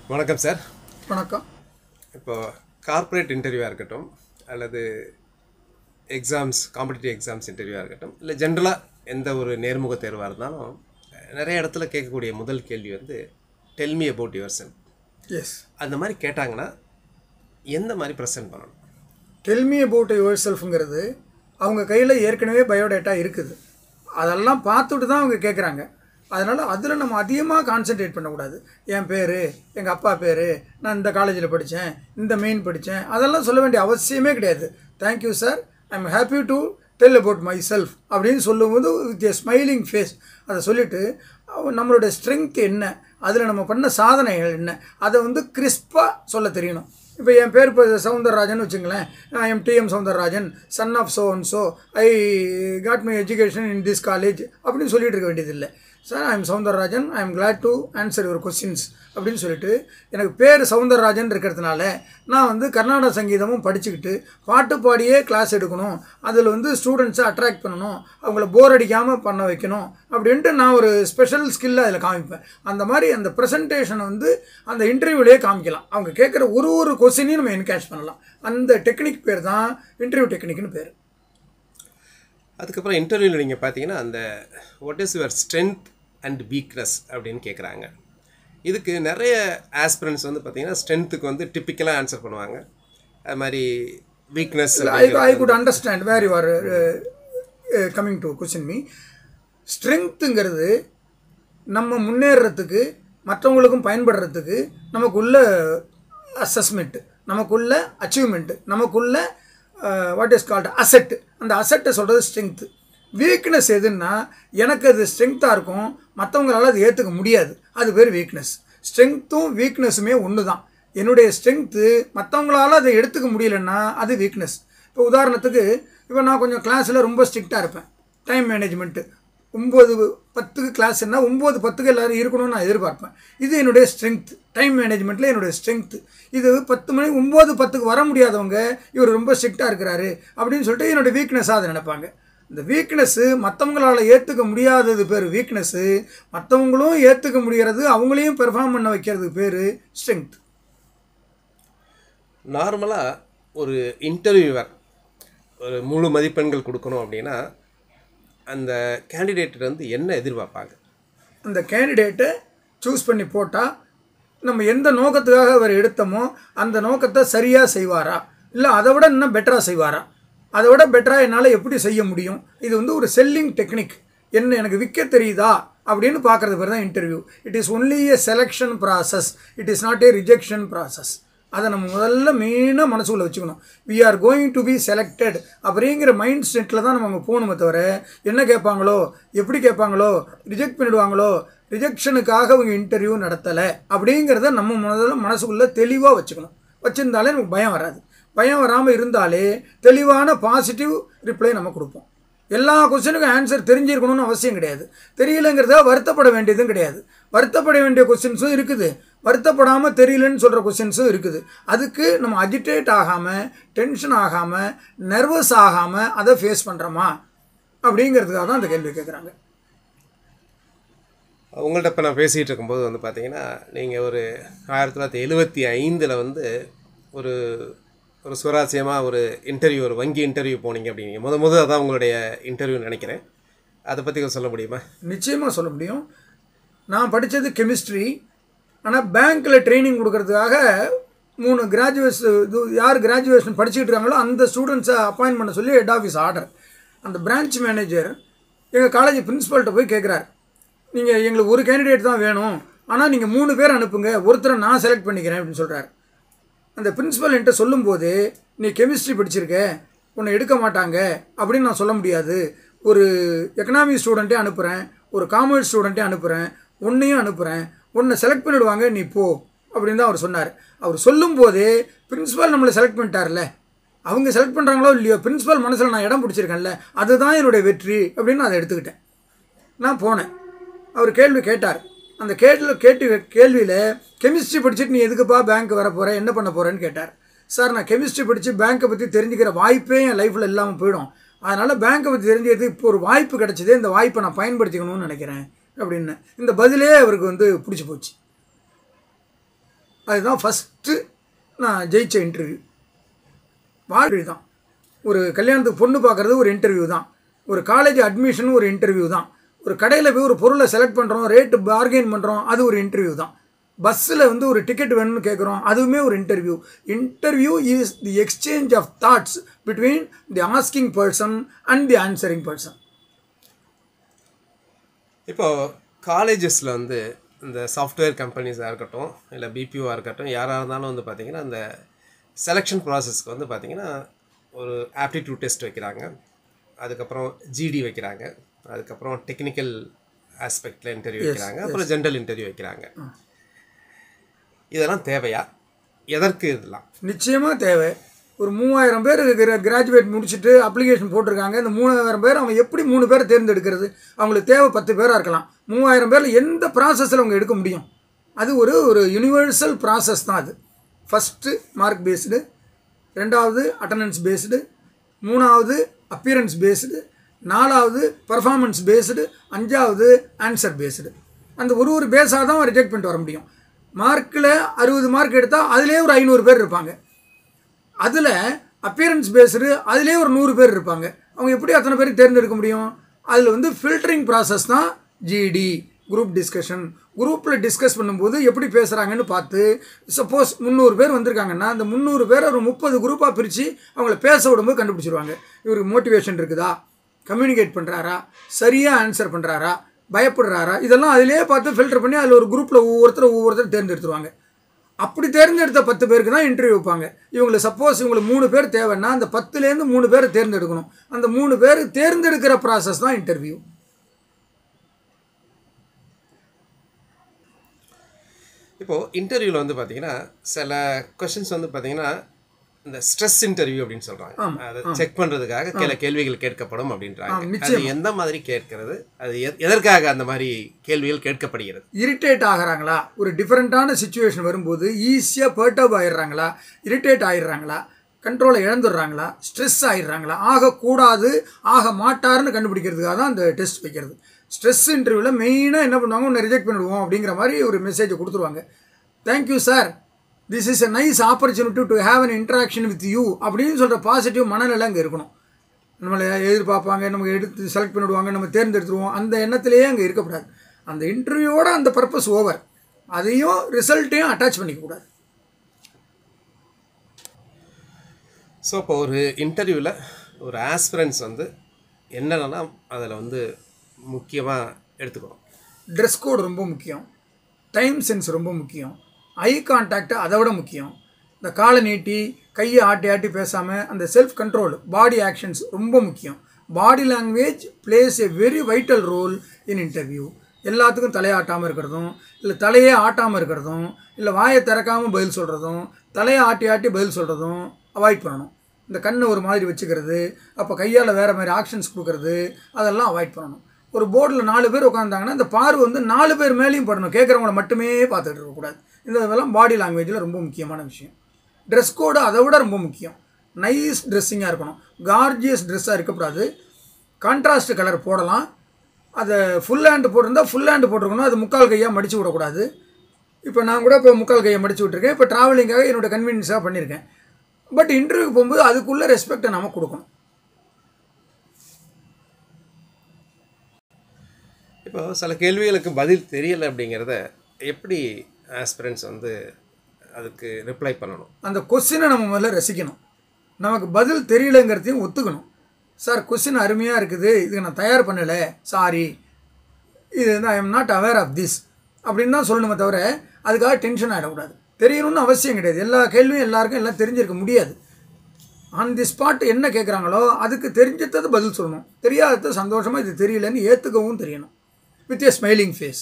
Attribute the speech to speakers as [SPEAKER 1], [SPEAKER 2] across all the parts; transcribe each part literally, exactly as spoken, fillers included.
[SPEAKER 1] வணக்கம் சார்.
[SPEAKER 2] வணக்கம்.
[SPEAKER 1] இப்போ கார்ப்பரேட் இன்டர்வியூவாக இருக்கட்டும், அல்லது எக்ஸாம்ஸ், காம்படிட்டிவ் எக்ஸாம்ஸ் இன்டர்வியூவாக இருக்கட்டும், இல்லை ஜென்ரலாக எந்த ஒரு நேர்முக தேர்வாக இருந்தாலும் நிறைய இடத்துல கேட்கக்கூடிய முதல் கேள்வி வந்து tell me about yourself.
[SPEAKER 2] Yes,
[SPEAKER 1] அந்த மாதிரி கேட்டாங்கன்னா எந்த மாதிரி ப்ரெசென்ட் பண்ணணும்?
[SPEAKER 2] டெல் மீ அபவுட் யுவர் செல்ஃப்ங்கிறது அவங்க கையில் ஏற்கனவே பயோடேட்டா இருக்குது. அதெல்லாம் பார்த்துட்டு தான் அவங்க கேட்குறாங்க. அதனால் அதில் நம்ம அதிகமாக கான்சென்ட்ரேட் பண்ணக்கூடாது. என் பேர், எங்கள் அப்பா பேர், நான் இந்த காலேஜில் படித்தேன், இந்த மெயின் படித்தேன், அதெல்லாம் சொல்ல வேண்டிய அவசியமே கிடையாது. Thank you sir, I am happy to tell about myself அப்படின்னு சொல்லும்போது வித் ஏ ஸ்மைலிங் ஃபேஸ் அதை சொல்லிவிட்டு நம்மளோட ஸ்ட்ரென்த் என்ன, அதில் நம்ம பண்ண சாதனைகள் என்ன, அதை வந்து கிறிஸ்பாக சொல்ல தெரியணும். இப்போ என் பேர் இப்போ சவுந்தரராஜன் வச்சுங்களேன். நான் am TM Soundararajan, son of so and so, I got my education in this college அப்படின்னு சொல்லிட்டு இருக்க வேண்டியதில்லை. Sir, I am Soundararajan, I am glad to answer your questions அப்படின்னு சொல்லிட்டு, எனக்கு பேர் சவுந்தரராஜன் இருக்கிறதுனால நான் வந்து கர்நாடக சங்கீதமும் படிச்சுக்கிட்டு பாட்டு பாடியே கிளாஸ் எடுக்கணும், அதில் வந்து ஸ்டூடெண்ட்ஸை அட்ராக்ட் பண்ணணும், அவங்கள போர் அடிக்காமல் பண்ண வைக்கணும் அப்படின்ட்டு நான் ஒரு ஸ்பெஷல் ஸ்கில்லை அதில் காமிப்பேன். அந்த மாதிரி அந்த ப்ரெசன்டேஷனை வந்து அந்த இன்டர்வியூலேயே காமிக்கலாம். அவங்க கேட்குற ஒரு ஒரு கொஸ்டினையும் நம்ம என்கேஷ் பண்ணலாம். அந்த டெக்னிக் பேர் தான் இன்டர்வியூ டெக்னிக்னு பேர்.
[SPEAKER 1] அதுக்கப்புறம் இன்டர்வியூவில் நீங்கள் பார்த்தீங்கன்னா அந்த what is your strength and weakness அப்படின்னு கேட்குறாங்க. இதுக்கு நிறைய ஆஸ்பிரன்ஸ் வந்து பார்த்தீங்கன்னா ஸ்ட்ரென்த்துக்கு வந்து டிப்பிக்கலாக ஆன்சர் பண்ணுவாங்க. அது மாதிரி weakness
[SPEAKER 2] I could understand where you are coming to question me. ஸ்ட்ரென்த்துங்கிறது நம்ம முன்னேறத்துக்கு, மற்றவங்களுக்கும் பயன்படுறதுக்கு நமக்குள்ள அசஸ்மெண்ட்டு, நமக்குள்ள அச்சீவ்மெண்ட்டு, நமக்குள்ள வாட் இஸ் கால்டு அசெட்டு. அந்த அசெட்டை சொல்கிறது ஸ்ட்ரென்த்து. வீக்னஸ் எதுன்னா, எனக்கு அது ஸ்ட்ரென்த்தாக இருக்கும், மற்றவங்களால் அது ஏற்றுக்க முடியாது, அது பேர் வீக்னஸ். ஸ்ட்ரென்த்தும் வீக்னஸுமே ஒன்று தான். என்னுடைய ஸ்ட்ரென்த்து மற்றவங்களால் அதை எடுத்துக்க முடியலன்னா அது வீக்னஸ். இப்போ உதாரணத்துக்கு, இப்போ நான் கொஞ்சம் கிளாஸில் ரொம்ப ஸ்ட்ரிக்டாக இருப்பேன். டைம் மேனேஜ்மெண்ட்டு ஒம்பது பத்துக்கு கிளாஸ்ன்னா ஒம்பது பத்துக்கு எல்லோரும் இருக்கணும்னு நான் எதிர்பார்ப்பேன். இது என்னுடைய ஸ்ட்ரென்த். டைம் மேனேஜ்மெண்ட்டில் என்னுடைய ஸ்ட்ரென்த்து. இது பத்து மணி ஒம்பது பத்துக்கு வர முடியாதவங்க, இவர் ரொம்ப ஸ்ட்ரிக்டாக இருக்கிறாரு அப்படின்னு சொல்லிட்டு என்னோடய வீக்னஸாக அதை நினைப்பாங்க. இந்த வீக்னஸ்ஸு மற்றவங்களால் ஏற்றுக்க முடியாதது பேர் வீக்னஸ்ஸு, மற்றவங்களும் ஏற்றுக்க முடிகிறது, அவங்களையும் பெர்ஃபார்ம் பண்ண வைக்கிறது பேர் ஸ்ட்ரென்த்.
[SPEAKER 1] நார்மலாக ஒரு இன்டர்வியூவர் ஒரு முழு மதிப்பெண்கள் கொடுக்கணும் அப்படின்னா அந்த கேண்டிடேட் வந்து என்ன எதிர்பார்ப்பாங்க?
[SPEAKER 2] அந்த கேண்டிடேட்டை சூஸ் பண்ணி போட்டால் நம்ம எந்த நோக்கத்துக்காக அவர் எடுத்தோமோ அந்த நோக்கத்தை சரியாக செய்வாரா, இல்லை அதை விட இன்னும் பெட்டராக செய்வாரா, அதை விட பெட்டராக என்னால் எப்படி செய்ய முடியும். இது வந்து ஒரு செல்லிங் டெக்னிக். என்ன எனக்கு விற்க தெரியுதா அப்படின்னு பார்க்குறது பேர் தான் interview. It is only a selection process, it is not a rejection process. அதை நம்ம முதல்ல மெயினாக மனசுக்குள்ளே வச்சுக்கணும். We are going to be selected அப்படிங்கிற மைண்ட் செட்டில் தான் நம்ம அங்கே போகணுமே தவிர, என்ன கேட்பாங்களோ, எப்படி கேட்பாங்களோ, ரிஜெக்ட் பண்ணிவிடுவாங்களோ, ரிஜெக்ஷனுக்காக அவங்க இன்டர்வியூ நடத்தலை அப்படிங்கிறத நம்ம முதல்ல மனசுக்குள்ளே தெளிவாக வச்சுக்கணும். வச்சுருந்தாலே நமக்கு பயம் வராது. பயம் வராமல் இருந்தாலே தெளிவான பாசிட்டிவ் ரிப்ளை நம்ம கொடுப்போம். எல்லா கொஸ்டினுக்கும் ஆன்சர் தெரிஞ்சிருக்கணும்னு அவசியம் கிடையாது. தெரியலைங்கிறத வருத்தப்பட வேண்டியதும் கிடையாது. வருத்தப்பட வேண்டிய கொஸ்டின்ஸும் இருக்குது, வருத்தப்படாமல் தெரியலன்னு சொல்கிற கொஸ்டின்ஸும் இருக்குது. அதுக்கு நம்ம அஜிடேட் ஆகாமல், டென்ஷன் ஆகாமல், நர்வஸ் ஆகாமல் அதை ஃபேஸ் பண்ணுறோமா அப்படிங்கிறதுக்காக தான் அந்த கேள்வி கேட்குறாங்க.
[SPEAKER 1] உங்கள்கிட்ட இப்போ நான் பேசிகிட்டு இருக்கும்போது வந்து பார்த்தீங்கன்னா, நீங்கள் ஒரு ஆயிரத்தி தொள்ளாயிரத்தி எழுபத்தி ஐந்தில் வந்து ஒரு ஒரு சுவாரஸ்யமாக ஒரு இன்டர்வியூ, ஒரு வங்கி இன்டர்வியூ போனீங்க அப்படிங்க. முத முத அதான் உங்களுடைய இன்டர்வியூ நினைக்கிறேன். அதை பற்றி சொல்ல முடியுமா?
[SPEAKER 2] நிச்சயமாக சொல்ல முடியும். நான் படித்தது கெமிஸ்ட்ரி. ஆனால் பேங்க்கில் ட்ரைனிங் கொடுக்கறதுக்காக மூணு கிராஜுவேட்ஸ், இது யார் கிராஜுவேஷன் படிச்சுக்கிட்டு இருக்காங்களோ அந்த ஸ்டூடெண்ட்ஸை அப்பாயின்ட் பண்ண சொல்லி ஹெட் ஆஃபீஸ் ஆர்டர். அந்த பிரான்ச் மேனேஜர் எங்கள் காலேஜ் பிரின்ஸிபல்கிட்ட போய் கேட்குறாரு, நீங்கள் எங்களுக்கு ஒரு கேண்டிடேட் தான் வேணும், ஆனால் நீங்கள் மூணு பேர் அனுப்புங்க, ஒருத்தரை நான் செலக்ட் பண்ணிக்கிறேன் அப்படின்னு சொல்கிறார். அந்த பிரின்ஸிபல் என்கிட்ட சொல்லும்போது, நீ கெமிஸ்ட்ரி படிச்சிருக்க, உன்னை எடுக்க மாட்டாங்க அப்படின்னு நான் சொல்ல முடியாது. ஒரு எக்கனாமிக் ஸ்டூடெண்ட்டே அனுப்புகிறேன், ஒரு காமர்ஸ் ஸ்டூடெண்ட்டே அனுப்புகிறேன், உன்னையும் அனுப்புகிறேன், உன்னை செலக்ட் பண்ணிவிடுவாங்க, நீ போ அப்படின்னு தான் அவர் சொன்னார். அவர் சொல்லும்போதே பிரின்ஸிபல் நம்மளை செலக்ட் பண்ணிட்டார்ல, அவங்க செலக்ட் பண்ணுறாங்களோ இல்லையோ, பிரின்ஸிபல் மனசில் நான் இடம் பிடிச்சிருக்கேன்ல, அதுதான் என்னுடைய வெற்றி அப்படின்னு நான் அதை எடுத்துக்கிட்டேன். நான் போனேன். அவர் கேள்வி கேட்டார். அந்த கேள்வி கேட்டு கேள்வியில் கெமிஸ்ட்ரி படிச்சுட்டு நீ எதுக்குப்பா பேங்க் வர போகிற, என்ன பண்ண போகிறேன்னு கேட்டார். சார், நான் கெமிஸ்ட்ரி படித்து பேங்க்கை பற்றி தெரிஞ்சுக்கிற வாய்ப்பே என் லைஃப்பில் இல்லாமல் போயிடும், அதனால் பேங்க்கை பற்றி தெரிஞ்சுக்கிறது இப்போ ஒரு வாய்ப்பு கிடச்சிது, இந்த வாய்ப்பை நான் பயன்படுத்திக்கணும்னு நினைக்கிறேன் அப்படின்னு. இந்த பதிலே அவருக்கு வந்து பிடிச்சி போச்சு. அதுதான் ஃபஸ்ட்டு நான் ஜெயித்த இன்டர்வியூ. வாழ்க்கை தான். ஒரு கல்யாணத்துக்கு பொண்ணு பார்க்குறது ஒரு இன்டர்வியூ தான். ஒரு காலேஜ் அட்மிஷன் ஒரு இன்டர்வியூ தான். ஒரு கடையில் போய் ஒரு பொருளை செலக்ட் பண்ணுறோம், ரேட்டு பார்கெயின் பண்ணுறோம், அது ஒரு இன்டர்வியூ தான். பஸ்ஸில் வந்து ஒரு டிக்கெட் வேணும்னு கேட்குறோம், அதுவுமே ஒரு interview. Interview is the exchange of thoughts between the asking person and the answering person.
[SPEAKER 1] இப்போது காலேஜஸில் வந்து இந்த சாஃப்ட்வேர் கம்பெனிஸாக இருக்கட்டும், இல்லை பிபிஓவாக இருக்கட்டும், யாராக இருந்தாலும் வந்து பார்த்திங்கன்னா அந்த செலெக்ஷன் ப்ராசஸ்க்கு வந்து பார்த்திங்கன்னா ஒரு ஆப்டிடியூட் டெஸ்ட் வைக்கிறாங்க, அதுக்கப்புறம் ஜிடி வைக்கிறாங்க, அதுக்கப்புறம் டெக்னிக்கல் ஆஸ்பெக்டில் இன்டர்வியூ வைக்கிறாங்க, அப்புறம் ஜென்ரல் இன்டர்வியூ வைக்கிறாங்க. இதெல்லாம் தேவையா? எதற்கு இதெல்லாம்?
[SPEAKER 2] நிச்சயமாக தேவை. ஒரு மூவாயிரம் பேர் கிராஜுவேட் முடிச்சுட்டு அப்ளிகேஷன் போட்டிருக்காங்க. இந்த மூவாயிரம் பேர் அவங்க எப்படி மூணு பேரை தேர்ந்தெடுக்கிறது? அவங்களுக்கு தேவை பத்து பேராக இருக்கலாம். மூவாயிரம் பேரில் எந்த ப்ராசஸில் அவங்க எடுக்க முடியும்? அது ஒரு ஒரு யூனிவர்சல் ப்ராசஸ் தான் அது. ஃபஸ்ட்டு மார்க் பேஸ்டு, ரெண்டாவது அட்டண்டன்ஸ் பேஸ்டு, மூணாவது அப்பியரன்ஸ் பேஸ்டு, நாலாவது பர்ஃபார்மன்ஸ் பேஸ்டு, அஞ்சாவது ஆன்சர் பேஸ்டு. அந்த ஒரு ஒரு பேஸாக தான் ரிஜெக்ட் பண்ணிட்டு வர முடியும். மார்க்கில் அறுபது மார்க் எடுத்தால் அதிலே ஒரு ஐநூறு பேர் இருப்பாங்க. அதில் அப்பியரன்ஸ் பேஸ்டு அதிலே ஒரு நூறு பேர் இருப்பாங்க. அவங்க எப்படி அத்தனை பேருக்கு தேர்ந்தெடுக்க முடியும்? அதில் வந்து ஃபில்டரிங் ப்ராசஸ் தான் ஜிடி, குரூப் டிஸ்கஷன். குரூப்பில் டிஸ்கஸ் பண்ணும்போது எப்படி பேசுகிறாங்கன்னு பார்த்து, சப்போஸ் முந்நூறு பேர் வந்திருக்காங்கன்னா அந்த முந்நூறு பேர் ஒரு முப்பது குரூப்பாக பிரித்து அவங்கள பேச விடும்போது கண்டுபிடிச்சிருவாங்க. இவருக்கு மோட்டிவேஷன் இருக்குதா, கம்யூனிகேட் பண்ணுறாரா, சரியாக ஆன்சர் பண்ணுறாரா, பயப்படுறாரா, இதெல்லாம் அதிலே பார்த்து ஃபில்டர் பண்ணி அதில் ஒரு குரூப்பில் ஒவ்வொருத்தர் ஒவ்வொருத்தர் தேர்ந்தெடுத்துருவாங்க. அப்படி தேர்ந்தெடுத்த பத்து பேருக்கு தான் இன்டர்வியூ வைப்பாங்க. இவங்களை சப்போஸ் இவங்களுக்கு மூணு பேர் தேவைன்னா அந்த பத்துலேருந்து மூணு பேர் தேர்ந்தெடுக்கணும். அந்த மூணு பேர் தேர்ந்தெடுக்கிற ப்ராசஸ் தான் இன்டர்வியூ.
[SPEAKER 1] இப்போது இன்டர்வியூவில் வந்து பார்த்தீங்கன்னா சில கொஷின்ஸ் வந்து பார்த்தீங்கன்னா இந்த ஸ்ட்ரெஸ் இன்டர்வியூ அப்படின்னு சொல்கிறாங்க. அதை செக் பண்ணுறதுக்காக சில கேள்விகள் கேட்கப்படும் அப்படின்றாங்க. அது எந்த மாதிரி கேட்கறது? அது எதற்காக அந்த மாதிரி கேள்விகள் கேட்கப்படுகிறது?
[SPEAKER 2] இரிட்டேட் ஆகிறாங்களா? ஒரு டிஃப்ரெண்ட்டான சுச்சுவேஷன் வரும்போது ஈஸியாக பர்டர்ப் ஆகிடுறாங்களா, இரிட்டேட் ஆகிடுறாங்களா, கண்ட்ரோலை இழந்துடுறாங்களா, ஸ்ட்ரெஸ் ஆகிடுறாங்களா, ஆகக்கூடாது ஆக மாட்டாருன்னு கண்டுபிடிக்கிறதுக்காக தான் அந்த டெஸ்ட் வைக்கிறது. ஸ்ட்ரெஸ் இன்டர்வியூவில் மெயினாக என்ன பண்ணுவாங்க, ஒன்று ரிஜெக்ட் பண்ணிவிடுவோம் அப்படிங்கிற மாதிரி ஒரு மெசேஜை கொடுத்துருவாங்க. Thank you sir, this is a nice opportunity to have an interaction with you அப்படின்னு சொல்கிற பாசிட்டிவ் மனநிலை அங்கே இருக்கணும். நம்மளை எதிர்பார்ப்பாங்க, நமக்கு எடுத்து செலக்ட் பண்ணிவிடுவாங்க, நம்ம தேர்ந்தெடுத்துருவோம், அந்த எண்ணத்திலேயே அங்கே இருக்கக்கூடாது. அந்த இன்டர்வியூவோட அந்த பர்பஸ் ஓவர். அதையும் ரிசல்ட்டையும் அட்டாச் பண்ணிக்கக்கூடாது.
[SPEAKER 1] ஸோ இப்போ ஒரு இன்டர்வியூவில் ஒரு ஆஸ்பிரன்ஸ் வந்து என்னென்னா அதில் வந்து முக்கியமாக எடுத்துக்கணும்.
[SPEAKER 2] ட்ரெஸ் கோடு ரொம்ப முக்கியம், டைம் சென்ஸ் ரொம்ப முக்கியம், ஐ கான்டாக்ட் அதை விட முக்கியம். இந்த காலை நீட்டி கையை ஆட்டி ஆட்டி பேசாமல் அந்த செல்ஃப் கண்ட்ரோல், பாடி ஆக்ஷன்ஸ் ரொம்ப முக்கியம். Body language plays a very vital role in interview. எல்லாத்துக்கும் தலையை ஆட்டாமல் இருக்கிறதும், இல்லை தலையே ஆட்டாமல் இருக்கிறதும், இல்லை வாயை திறக்காமல் பதில் சொல்கிறதும், தலையை ஆட்டி ஆட்டி பதில் சொல்கிறதும் அவாய்ட் பண்ணணும். இந்த கண்ணை ஒரு மாதிரி வச்சுக்கிறது, அப்போ கையால் வேறு மாதிரி ஆக்ஷன்ஸ் கொடுக்கறது, அதெல்லாம் அவாய்ட் பண்ணணும். ஒரு போர்டில் நாலு பேர் உட்காந்தாங்கன்னா இந்த பார்வை வந்து நாலு பேர் மேலேயும் படணும், கேட்குறவங்கள மட்டுமே பார்த்துட்டு இருக்கக்கூடாது. இந்த இதெல்லாம் பாடி லாங்குவேஜில் ரொம்ப முக்கியமான விஷயம். ட்ரெஸ் கோடு அதை விட ரொம்ப முக்கியம். நைஸ் ட்ரெஸ்ஸிங்காக இருக்கணும், கார்ஜியஸ் ட்ரெஸ்ஸாக இருக்கக்கூடாது. கான்ட்ராஸ்ட் கலர் போடலாம். அதை ஃபுல் ஹேண்டு போட்டிருந்தால் ஃபுல் ஹேண்டு போட்டிருக்கணும், அது முக்கால் கையாக மடித்து விடக்கூடாது. இப்போ நான் கூட இப்போ முக்கால் கையை மடித்து விட்ருக்கேன், இப்போ ட்ராவலிங்காக என்னோடய கன்வீனியன்ஸாக பண்ணியிருக்கேன். பட் இன்டர்வியூக்கு போகும்போது அதுக்குள்ளே ரெஸ்பெக்டை நம்ம கொடுக்கணும்.
[SPEAKER 1] இப்போ சில கேள்விகளுக்கு பதில் தெரியலை அப்படிங்கிறத எப்படி ஆஸ்பிரன்ஸ் வந்து அதுக்கு ரிப்ளை பண்ணணும்?
[SPEAKER 2] அந்த கொஸ்டினை நம்ம முதல்ல ரசிக்கணும். நமக்கு பதில் தெரியலைங்கிறதையும் ஒத்துக்கணும். சார் கொஸ்டின் அருமையாக இருக்குது, இதுக்கு நான் தயார் பண்ணலை, சாரி, இது வந்து I am not aware of this அப்படின்னு தான் சொல்லணுமே தவிர அதுக்காக டென்ஷன் ஆகிடக்கூடாது. தெரியணும்னு அவசியம் கிடையாது. எல்லா கேள்வியும் எல்லாருக்கும் எல்லாம் தெரிஞ்சிருக்க முடியாது. ஆன் தி ஸ்பாட் என்ன கேட்குறாங்களோ அதுக்கு தெரிஞ்சது பதில் சொல்லணும். தெரியாதது சந்தோஷமாக இது தெரியலன்னு ஏற்றுக்கவும் தெரியணும், வித் ஏ ஸ்மைலிங் ஃபேஸ்.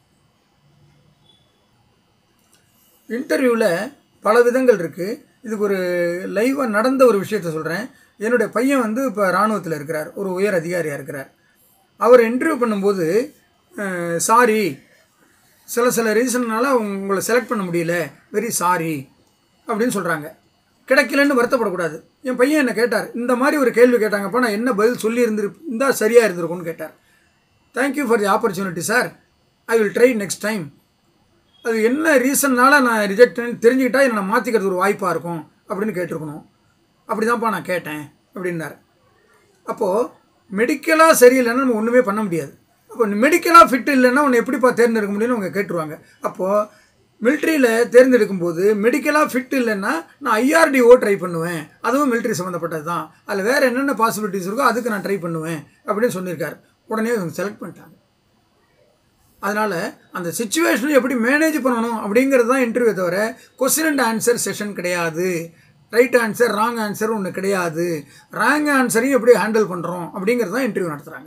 [SPEAKER 2] இன்டர்வியூவில் பல விதங்கள் இருக்குது. இதுக்கு ஒரு லைவாக நடந்த ஒரு விஷயத்த சொல்கிறேன். என்னுடைய பையன் வந்து இப்போ இராணுவத்தில் இருக்கிறார், ஒரு உயர் அதிகாரியாக இருக்கிறார். அவர் இன்டர்வியூ பண்ணும்போது சாரி, சில சில ரீசன்னால உங்களை செலக்ட் பண்ண முடியல, வெரி சாரி அப்படின்னு சொல்கிறாங்க. கிடைக்கலன்னு வருத்தப்படக்கூடாது. என் பையன் என்னை கேட்டார், இந்த மாதிரி ஒரு கேள்வி கேட்டாங்கப்பா, நான் என்ன பதில் சொல்லி இருந்திருந்தால் சரியாக இருந்திருக்கும்னு கேட்டார். Thank you for the opportunity sir, I will try next time அது என்ன ரீசன்னால நான் ரிஜெக்ட்னு தெரிஞ்சுக்கிட்டா என்னை நான் மாற்றிக்கிறது ஒரு வாய்ப்பாக இருக்கும் அப்படின்னு கேட்டிருக்கணும். அப்படி தான்ப்பா நான் கேட்டேன் அப்படின்னாரு. அப்போது மெடிக்கலாக சரியில்லைன்னா நம்ம ஒன்றுமே பண்ண முடியாது. அப்போ மெடிக்கலாக ஃபிட் இல்லைன்னா உன்னை எப்படிப்பா தேர்ந்தெடுக்க முடியும்னு அவங்க கேட்டுருவாங்க. அப்போது மிலிட்ரியில் தேர்ந்தெடுக்கும்போது மெடிக்கலாக ஃபிட் இல்லைன்னா நான் ஐஆர்டிஓ ட்ரை பண்ணுவேன், அதுவும் மிலிட்ரி சம்மந்தப்பட்டது தான், அதில் வேறு என்னென்ன பாசிபிலிட்டிஸ் இருக்கோ அதுக்கு நான் ட்ரை பண்ணுவேன் அப்படின்னு சொல்லியிருக்காரு. உடனே அவங்க செலக்ட் பண்ணிட்டாங்க. அதனால் அந்த சுச்சுவேஷனை எப்படி மேனேஜ் பண்ணணும் அப்படிங்கிறது தான் இன்டர்வியூ, தவிர கொஸ்டின் அண்ட் ஆன்சர் செஷன் கிடையாது. ரைட் ஆன்சர் ராங் ஆன்சர் ஒன்று கிடையாது. ராங் ஆன்சரையும் எப்படி ஹேண்டில் பண்ணுறோம் அப்படிங்கிறது தான் இன்டர்வியூ நடத்துகிறாங்க.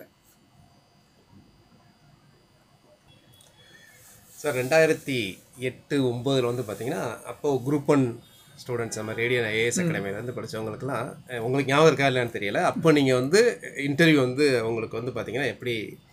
[SPEAKER 1] சார் ரெண்டாயிரத்தி எட்டு ஒம்போதில் வந்து பார்த்தீங்கன்னா அப்போது குரூப் ஒன் ஸ்டூடெண்ட்ஸ் நம்ம ரேடியன் ஐஏஎஸ் அகாடமியில் வந்து படித்தவங்களுக்குலாம் உங்களுக்கு ஞாபகம் இருக்கா இல்லைன்னு தெரியல, அப்போ நீங்கள் வந்து இன்டர்வியூ வந்து உங்களுக்கு வந்து பார்த்தீங்கன்னா எப்படி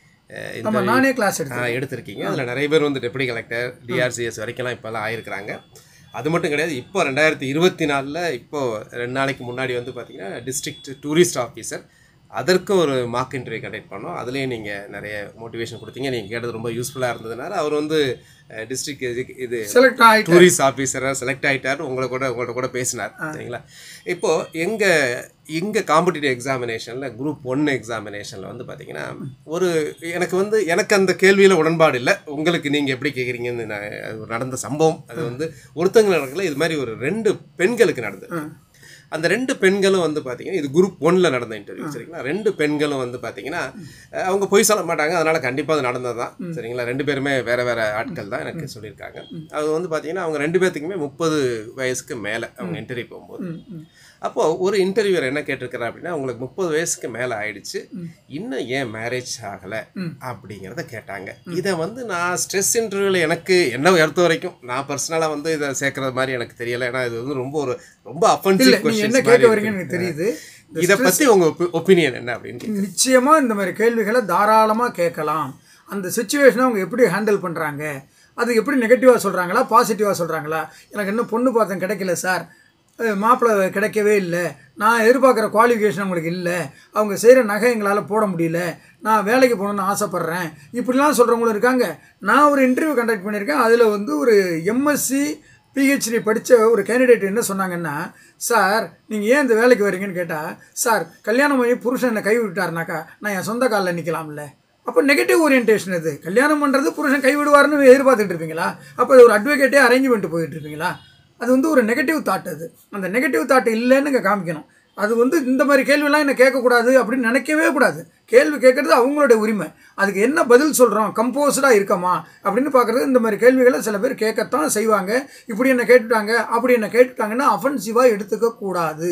[SPEAKER 2] நானே கிளாஸ்
[SPEAKER 1] எடுத்திருக்கீங்க. அதில் நிறைய பேர் வந்து டெப்யூட்டி கலெக்டர் டிஆர்சிஎஸ் வரைக்கும்லாம் இப்போல்லாம் ஆயிருக்கிறாங்க. அது மட்டும் கிடையாது, இப்போ ரெண்டாயிரத்தி இருபத்தி நாலில் இப்போது ரெண்டு நாளைக்கு முன்னாடி வந்து பார்த்தீங்கன்னா டிஸ்ட்ரிக்ட் டூரிஸ்ட் ஆஃபீஸர், அதற்கும் ஒரு மார்க் இன்டர்வியூ கண்டக்ட் பண்ணோம். அதுலேயும் நீங்கள் நிறைய மோட்டிவேஷன் கொடுத்தீங்க. நீங்கள் கேட்டது ரொம்ப யூஸ்ஃபுல்லாக இருந்ததுனால அவர் வந்து டிஸ்ட்ரிக்ட் இது
[SPEAKER 2] செலக்ட் ஆகி
[SPEAKER 1] டூரிஸ்ட் ஆஃபீஸராக செலக்ட் ஆகிட்டார். உங்களை கூட உங்கள்கிட்ட கூட பேசினார் சரிங்களா. இப்போது எங்கள் எங்கள் காம்படிட்டிவ் எக்ஸாமினேஷனில் குரூப் ஒன் எக்ஸாமினேஷனில் வந்து பார்த்தீங்கன்னா ஒரு எனக்கு வந்து எனக்கு அந்த கேள்வியில் உடன்பாடு இல்லை. உங்களுக்கு நீங்கள் எப்படி கேட்குறீங்கன்னு நான் நடந்த சம்பவம் அது வந்து ஒருத்தங்க நடக்கல, இது மாதிரி ஒரு ரெண்டு பெண்களுக்கு நடந்தது. அந்த ரெண்டு பெண்களும் வந்து பார்த்தீங்கன்னா இது குரூப் ஒன்ல நடந்த இன்டர்வியூ சரிங்களா. ரெண்டு பெண்களும் வந்து பார்த்தீங்கன்னா அவங்க பொய் சொல்ல மாட்டாங்க, அதனால கண்டிப்பாக அது நடந்தது தான் சரிங்களா. ரெண்டு பேருமே வேற வேற ஆட்கள் தான் எனக்கு சொல்லியிருக்காங்க. அது வந்து பார்த்தீங்கன்னா அவங்க ரெண்டு பேர்த்துக்குமே முப்பது வயசுக்கு மேலே அவங்க இன்டர்வியூ போகும்போது. அப்போது ஒரு இன்டர்வியூவர் என்ன கேட்டிருக்கிறார் அப்படின்னா, உங்களுக்கு முப்பது வயசுக்கு மேலே ஆயிடுச்சு, இன்னும் ஏன் மேரேஜ் ஆகலை அப்படிங்கிறத கேட்டாங்க. இதை வந்து நான் ஸ்ட்ரெஸ் இன்டர்வியூவில் எனக்கு என்ன பொறுத்த வரைக்கும் நான் பர்சனலாக வந்து இதை சேர்க்கறது மாதிரி எனக்கு தெரியலை. ஏன்னா இது வந்து ரொம்ப ஒரு ரொம்ப அஃபென்சிவ் கொஸ்டின் தெரியுது. இதை பற்றி உங்கள் ஒப்பீனியன் என்ன அப்படின்னு.
[SPEAKER 2] நிச்சயமாக இந்த மாதிரி கேள்விகளை தாராளமாக கேட்கலாம். அந்த சுச்சுவேஷனை அவங்க எப்படி ஹேண்டில் பண்ணுறாங்க, அது எப்படி நெகட்டிவாக சொல்கிறாங்களா பாசிட்டிவாக சொல்கிறாங்களா. எனக்கு இன்னும் பொண்ணு பார்த்தேன் கிடைக்கல சார், மாப்பிள்ளை கிடைக்கவே இல்லை, நான் எதிர்பார்க்குற குவாலிஃபிகேஷன் அவங்களுக்கு இல்லை, அவங்க செய்கிற நகை எங்களால் போட முடியல, நான் வேலைக்கு போகணுன்னு ஆசைப்பட்றேன், இப்படிலாம் சொல்கிறவங்களும் இருக்காங்க. நான் ஒரு இன்டர்வியூ கண்டக்ட் பண்ணியிருக்கேன். அதில் வந்து ஒரு எம்எஸ்சி பிஹெச்டி படித்த ஒரு கேண்டிடேட் என்ன சொன்னாங்கன்னா, சார் நீங்கள் ஏன் இந்த வேலைக்கு வரீங்கன்னு கேட்டால், சார் கல்யாணம் பண்ணி புருஷன் என்னை கை விட்டாருனாக்கா நான் என் சொந்த காலில் நிற்கலாம்ல. அப்போ நெகட்டிவ் ஓரியன்டேஷன் இது. கல்யாணம் பண்ணுறது புருஷன் கைவிடுவார்னு எதிர்பார்த்துட்டு இருப்பீங்களா? அப்போ அது ஒரு அட்வொகேட்டே அரேஞ்ச் பண்ணிட்டு போயிட்டு இருப்பீங்களா? அது வந்து ஒரு நெகட்டிவ் தாட். அது அந்த நெகட்டிவ் தாட் இல்லைன்னு இங்கே காமிக்கணும். அது வந்து இந்த மாதிரி கேள்வியெல்லாம் என்ன கேட்கக்கூடாது அப்படின்னு நினைக்கவே கூடாது. கேள்வி கேட்குறது அவங்களுடைய உரிமை. அதுக்கு என்ன பதில் சொல்கிறோம், கம்போஸ்டாக இருக்கமா அப்படின்னு பார்க்குறது. இந்த மாதிரி கேள்விகளை சில பேர் கேட்கத்தான் செய்வாங்க. இப்படி என்ன கேட்டுட்டாங்க அப்படி என்ன கேட்டுட்டாங்கன்னா அஃபென்சிவாக எடுத்துக்க கூடாது.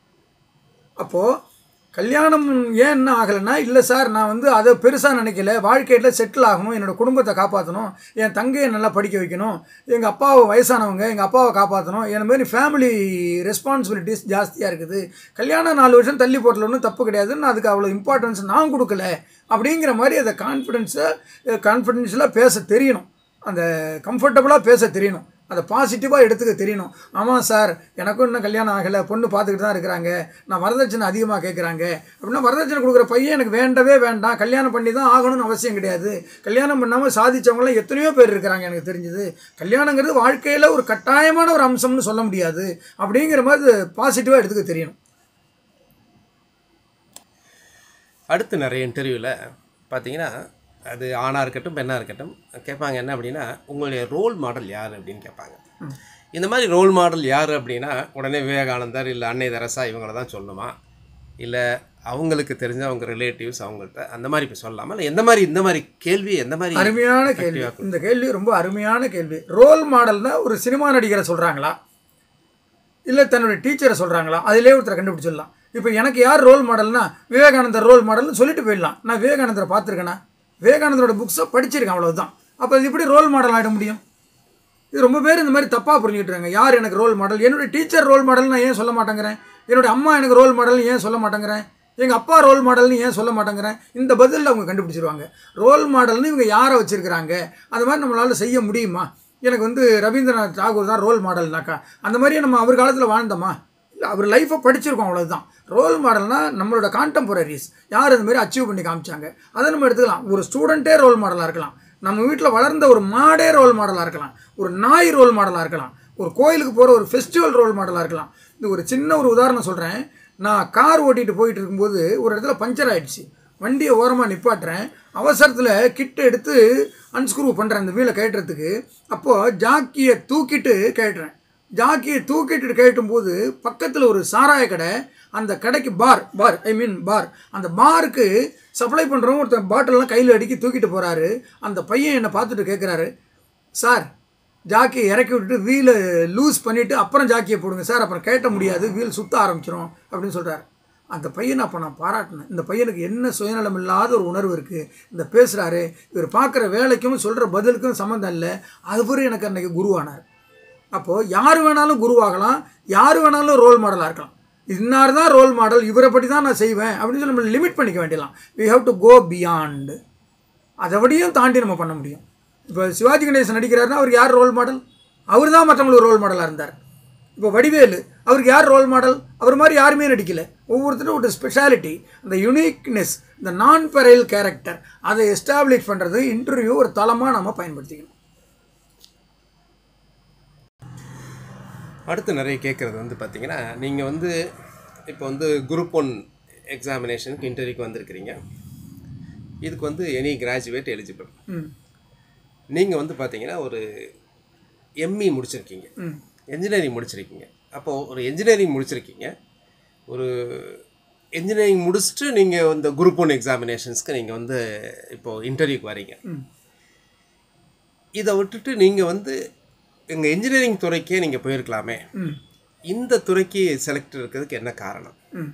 [SPEAKER 2] அப்போது கல்யாணம் ஏன் என்ன ஆகலைன்னா, இல்லை சார் நான் வந்து அதை பெருசாக நினைக்கல, வாழ்க்கையில் செட்டில் ஆகணும், என்னோடய குடும்பத்தை காப்பாற்றணும், என் தங்கையை நல்லா படிக்க வைக்கணும், எங்கள் அப்பாவை வயசானவங்க எங்கள் அப்பாவை காப்பாற்றணும், என் மாதிரி ஃபேமிலி ரெஸ்பான்சிபிலிட்டிஸ் ஜாஸ்தியாக இருக்குது, கல்யாணம் நாலு வருஷம் தள்ளி போட்டல ஒன்றும் தப்பு கிடையாதுன்னு அதுக்கு அவ்வளோ இம்பார்ட்டன்ஸ் நான் கொடுக்கல அப்படிங்கிற மாதிரி அதை கான்ஃபிடென்ஸை கான்ஃபிடென்ஷியலாக பேச தெரியணும். அந்த கம்ஃபர்டபுளாக பேச தெரியணும். அதை பாசிட்டிவாக எடுத்துக்க தெரியணும். ஆமாம் சார் எனக்கும் இன்னும் கல்யாணம் ஆகலை, பொண்ணு பார்த்துக்கிட்டு தான் இருக்கிறாங்க, நான் வரதட்சணை அதிகமாக கேட்குறாங்க அப்படின்னா வரதட்சணை கொடுக்குற பையன் எனக்கு வேண்டவே வேண்டாம், கல்யாணம் பண்ணி தான் ஆகணும்னு அவசியம் கிடையாது. கல்யாணம் பண்ணாமல் சாதித்தவங்களாம் எத்தனையோ பேர் இருக்கிறாங்க எனக்கு தெரிஞ்சது. கல்யாணங்கிறது வாழ்க்கையில் ஒரு கட்டாயமான ஒரு அம்சம்னு சொல்ல முடியாது அப்படிங்கிற மாதிரி பாசிட்டிவாக எடுத்துக்க தெரியணும்.
[SPEAKER 1] அடுத்து நிறைய இன்டர்வியூவில் பார்த்தீங்கன்னா அது ஆணாக இருக்கட்டும் பெண்ணாக இருக்கட்டும் கேட்பாங்க என்ன அப்படின்னா, உங்களுடைய ரோல் மாடல் யார் அப்படின்னு கேட்பாங்க. இந்த மாதிரி ரோல் மாடல் யார் அப்படின்னா உடனே விவேகானந்தர் இல்லை அன்னை தெரசா இவங்கள தான் சொல்லணுமா, இல்லை அவங்களுக்கு தெரிஞ்ச அவங்க ரிலேட்டிவ்ஸ் அவங்கள்ட்ட அந்த மாதிரி இப்போ சொல்லலாமா, இல்லை எந்த மாதிரி இந்த மாதிரி கேள்வி எந்த மாதிரி?
[SPEAKER 2] அருமையான கேள்வி. இந்த கேள்வி ரொம்ப அருமையான கேள்வி. ரோல் மாடல்னா ஒரு சினிமா நடிகரை சொல்கிறாங்களா இல்லை தன்னுடைய டீச்சரை சொல்கிறாங்களா, அதிலே ஒருத்தரை கண்டுபிடிச்சிடலாம். இப்போ எனக்கு யார் ரோல் மாடல்னா விவேகானந்தர் ரோல் மாடல்னு சொல்லிட்டு போயிடலாம். நான் விவேகானந்தரை பார்த்துருக்கேனா, விவேகானந்தரோட புக்ஸை படிச்சிருக்கேன், அவ்வளோதான். அப்போ அது எப்படி ரோல் மாடல் ஆகிட முடியும்? இது ரொம்ப பேர் இந்த மாதிரி தப்பாக புரிஞ்சுக்கிட்டுருங்க. யார் எனக்கு ரோல் மாடல்? என்னுடைய டீச்சர் ரோல் மாடல் நான் ஏன் சொல்ல மாட்டேங்கிறேன்? என்னுடைய அம்மா எனக்கு ரோல் மாடல்னு ஏன் சொல்ல மாட்டேங்கிறேன்? எங்கள் அப்பா ரோல் மாடல்னு ஏன் சொல்ல மாட்டேங்கிறேன்? இந்த பதிலில் அவங்க கண்டுபிடிச்சிருவாங்க. ரோல் மாடல்னு இவங்க யாரை வச்சுருக்கிறாங்க, அந்த மாதிரி நம்மளால் செய்ய முடியுமா? எனக்கு வந்து ரவீந்திரநாத் தாகூர் தான் ரோல் மாடல்னாக்கா அந்த மாதிரியே நம்ம அவர் காலத்தில் வாழ்ந்தோமா? இல்லை, அவர் லைஃப்பை படிச்சிருக்கோம், அவ்வளோதான். ரோல் மாடல்னால் நம்மளோட கான்டெம்பரரிஸ் யார் இந்த மாதிரி அச்சீவ் பண்ணி காமிச்சாங்க அதை நம்ம எடுத்துக்கலாம். ஒரு ஸ்டூடெண்ட்டே ரோல் மாடலாக இருக்கலாம். நம்ம வீட்டில் வளர்ந்த ஒரு மாடே ரோல் மாடலாக இருக்கலாம், ஒரு நாய் ரோல் மாடலாக இருக்கலாம், ஒரு கோயிலுக்கு போகிற ஒரு ஃபெஸ்டிவல் ரோல் மாடலாக இருக்கலாம். இது ஒரு சின்ன ஒரு உதாரணம் சொல்கிறேன். நான் கார் ஓட்டிகிட்டு போயிட்டு இருக்கும்போது ஒரு இடத்துல பஞ்சர் ஆகிடுச்சு. வண்டியை ஓரமாக நிப்பாட்டுறேன். அவசரத்தில் கிட்ட எடுத்து அன்ஸ்க்ரூ பண்ணுறேன் அந்த வீலை கழட்டுறதுக்கு. அப்போது ஜாக்கியை தூக்கிட்டு கழட்டுறேன். ஜாக்கியை தூக்கிட்டு கழட்டும் போது பக்கத்தில் ஒரு சாராய கடை, அந்த கடைக்கு பார் பார் ஐ மீன் பார் அந்த பாருக்கு சப்ளை பண்ணுறவங்க ஒருத்தர் பாட்டிலெலாம் கையில் அடிக்கி தூக்கிட்டு போகிறாரு. அந்த பையன் என்னை பார்த்துட்டு கேட்குறாரு, சார் ஜாக்கியை இறக்கி விட்டுட்டு வீலை லூஸ் பண்ணிவிட்டு அப்புறம் ஜாக்கியை போடுங்க சார், அப்புறம் கேட்ட முடியாது, வீல் சுற்ற ஆரம்பிச்சிடும் அப்படின்னு சொல்கிறார். அந்த பையனை அப்போ நான் பாராட்டினேன். இந்த பையனுக்கு என்ன சுயநலம் இல்லாத ஒரு உணர்வு இருக்குது. இந்த பேசுகிறாரு, இவர் பார்க்குற வேலைக்கும் சொல்கிற பதிலுக்கும் சம்மந்தம் இல்லை. அதுபோல் எனக்கு அன்றைக்கி குருவானார். அப்போது யார் வேணாலும் குருவாகலாம், யார் வேணாலும் ரோல் மாடலாக இருக்கலாம். இன்னார் தான் ரோல் மாடல், இவரை பற்றி தான் நான் செய்வேன் அப்படின்னு சொல்லி நம்ம லிமிட் பண்ணிக்க வேண்டியலாம். We have to go beyond. அதைவிடையும் தாண்டி நம்ம பண்ண முடியும். இப்போ சிவாஜி கணேசன் நடிக்கிறாருன்னா அவருக்கு யார் ரோல் மாடல்? அவர் தான் மற்றவங்களுக்கு ரோல் மாடலாக இருந்தார். இப்போ வடிவேலு அவருக்கு யார் ரோல் மாடல்? அவர் மாதிரி யாருமே நடிக்கலை. ஒவ்வொருத்தரும் ஒரு ஸ்பெஷாலிட்டி, அந்த யூனிக்னஸ், இந்த நான் பெரைல் கேரக்டர், அதை எஸ்டாப்ளிஷ் பண்ணுறது இன்டர்வியூ ஒரு தளமாக நம்ம பயன்படுத்திக்கணும்.
[SPEAKER 1] அடுத்து நிறைய கேட்குறது வந்து பார்த்திங்கன்னா, நீங்கள் வந்து இப்போ வந்து குரூப் ஒன் எக்ஸாமினேஷனுக்கு இன்டர்வியூக்கு வந்திருக்கிறீங்க. இதுக்கு வந்து எனி கிராஜுவேட் எலிஜிபிள். நீங்கள் வந்து பார்த்தீங்கன்னா ஒரு எம்இ முடிச்சிருக்கீங்க, என்ஜினியரிங் முடிச்சிருக்கீங்க. அப்போது ஒரு என்ஜினியரிங் முடிச்சிருக்கீங்க, ஒரு என்ஜினியரிங் முடிச்சுட்டு நீங்கள் இந்த குரூப் ஒன் எக்ஸாமினேஷன்ஸ்க்கு நீங்கள் வந்து இப்போது இன்டர்வியூக்கு வரீங்க. இதை விட்டுட்டு நீங்கள் வந்து எங்கள் இன்ஜினியரிங் துறைக்கே நீங்கள் போயிருக்கலாமே, இந்த துறைக்கு செலக்ட் இருக்கிறதுக்கு என்ன காரணம்?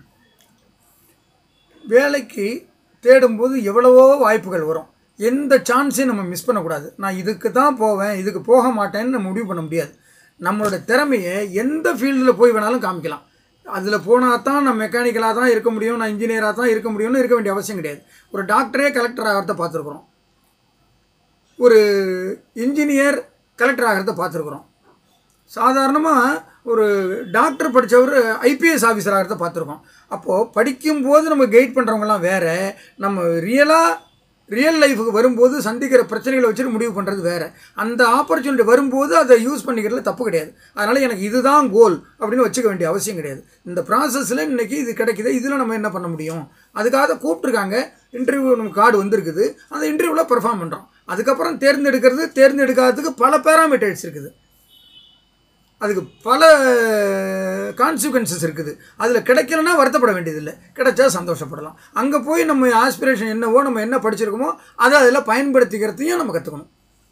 [SPEAKER 2] வேலைக்கு தேடும்போது எவ்வளவோ வாய்ப்புகள் வரும். எந்த சான்ஸையும் நம்ம மிஸ் பண்ணக்கூடாது. நான் இதுக்கு தான் போவேன், இதுக்கு போக மாட்டேன்னு நம்ம முடிவு பண்ண முடியாது. நம்மளோட திறமையை எந்த ஃபீல்டில் போய் வேணாலும் காமிக்கலாம். அதில் போனால் தான் நான் மெக்கானிக்கலாக தான் இருக்க முடியும், நான் இன்ஜினியராக தான் இருக்க முடியும்னு இருக்க வேண்டிய அவசியம் கிடையாது. ஒரு டாக்டரே கலெக்டர் ஆகிறத பார்த்துருக்குறோம், ஒரு இன்ஜினியர் கலெக்டர் ஆகிறத பார்த்துருக்குறோம். சாதாரணமாக ஒரு டாக்டர் படித்தவர் ஐபிஎஸ் ஆஃபீஸர் ஆகிறத பார்த்துருக்கோம். அப்போது படிக்கும்போது நம்ம கைட் பண்ணுறவங்கலாம் வேறு, நம்ம ரியலாக ரியல் லைஃபுக்கு வரும்போது சந்திக்கிற பிரச்சனைகளை வச்சுட்டு முடிவு பண்ணுறது வேறு. அந்த ஆப்பர்ச்சுனிட்டி வரும்போது அதை யூஸ் பண்ணிக்கிறதுல தப்பு கிடையாது. அதனால் எனக்கு இதுதான் கோல் அப்படின்னு வச்சுக்க வேண்டிய அவசியம் கிடையாது. இந்த ப்ராசஸில் இன்றைக்கி இது கிடைக்குது, இதில் நம்ம என்ன பண்ண முடியும், அதுக்காக கூப்பிட்ருக்காங்க, இன்டர்வியூ நமக்கு கார்டு வந்திருக்குது, அந்த இன்டர்வியூவில் பெர்ஃபார்ம் பண்ணுறோம். அதுக்கப்புறம் தேர்ந்தெடுக்கிறது, தேர்ந்தெடுக்காததுக்கு பல பேராமீட்டர்ஸ் இருக்குது, அதுக்கு பல கான்சிக்வன்சஸ் இருக்குது. அதில் கிடைக்கலன்னா வருத்தப்பட வேண்டியதில்லை, கிடைச்சா சந்தோஷப்படலாம். அங்கே போய் நம்ம ஆஸ்பிரேஷன் என்னவோ, நம்ம என்ன படிச்சிருக்கோமோ அதை அதில் பயன்படுத்திக்கிறதையும் நம்ம கற்றுக்கணும்.